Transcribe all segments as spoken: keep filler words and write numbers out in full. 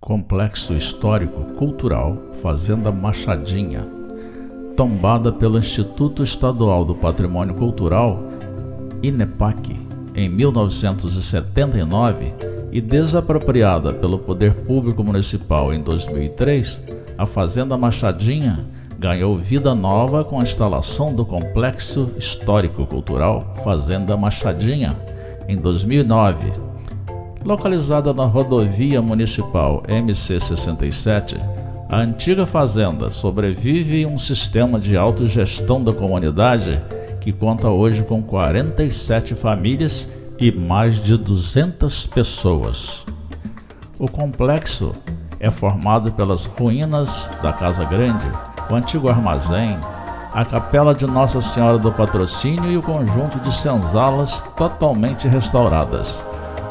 Complexo Histórico-Cultural Fazenda Machadinha, tombada pelo Instituto Estadual do Patrimônio Cultural, INEPAC, em mil novecentos e setenta e nove e desapropriada pelo Poder Público Municipal em dois mil e três, a Fazenda Machadinha ganhou vida nova com a instalação do Complexo Histórico-Cultural Fazenda Machadinha em dois mil e nove. Localizada na rodovia municipal M C sessenta e sete, a antiga fazenda sobrevive em um sistema de autogestão da comunidade que conta hoje com quarenta e sete famílias e mais de duzentas pessoas. O complexo é formado pelas ruínas da Casa Grande, o antigo armazém, a Capela de Nossa Senhora do Patrocínio e o conjunto de senzalas totalmente restauradas.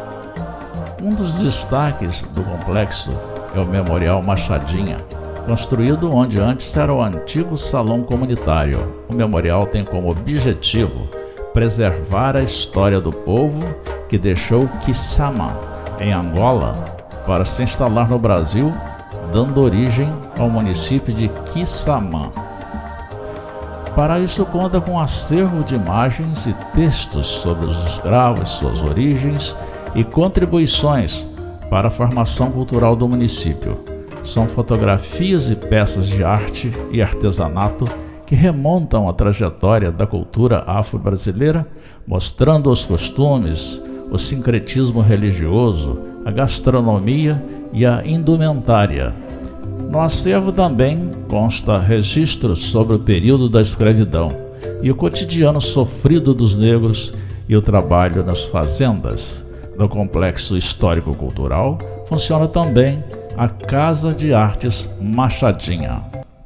Um dos destaques do complexo é o Memorial Machadinha, construído onde antes era o antigo salão comunitário. O memorial tem como objetivo preservar a história do povo que deixou Kisama, em Angola, para se instalar no Brasil, dando origem ao município de Quissamã. Para isso conta com um acervo de imagens e textos sobre os escravos, suas origens e contribuições para a formação cultural do município. São fotografias e peças de arte e artesanato que remontam a trajetória da cultura afro-brasileira, mostrando os costumes, o sincretismo religioso, a gastronomia e a indumentária. No acervo também consta registros sobre o período da escravidão e o cotidiano sofrido dos negros e o trabalho nas fazendas. No Complexo Histórico-Cultural funciona também a Casa de Artes Machadinha.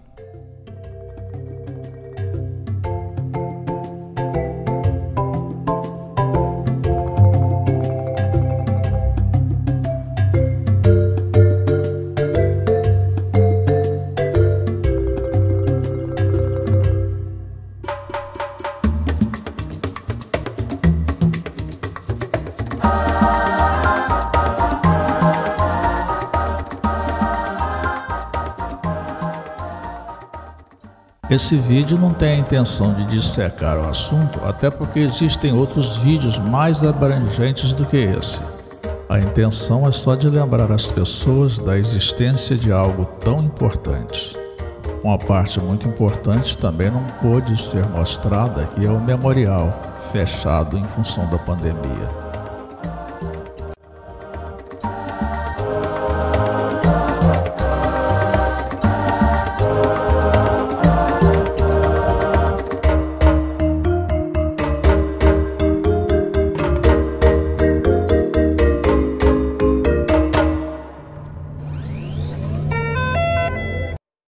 Esse vídeo não tem a intenção de dissecar o assunto, até porque existem outros vídeos mais abrangentes do que esse. A intenção é só de lembrar as pessoas da existência de algo tão importante. Uma parte muito importante também não pôde ser mostrada, que é o memorial, fechado em função da pandemia.